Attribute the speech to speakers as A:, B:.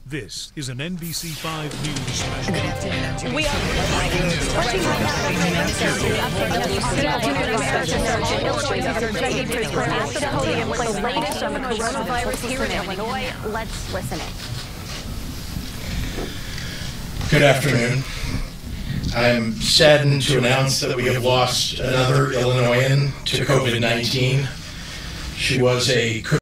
A: This is an NBC5 News Flash.
B: Good afternoon.
C: We are watching right now the podium with the latest on the coronavirus here in Illinois. Let's listen in.
D: Good afternoon. I'm saddened to announce that we have lost another Illinoisan to COVID-19. She was a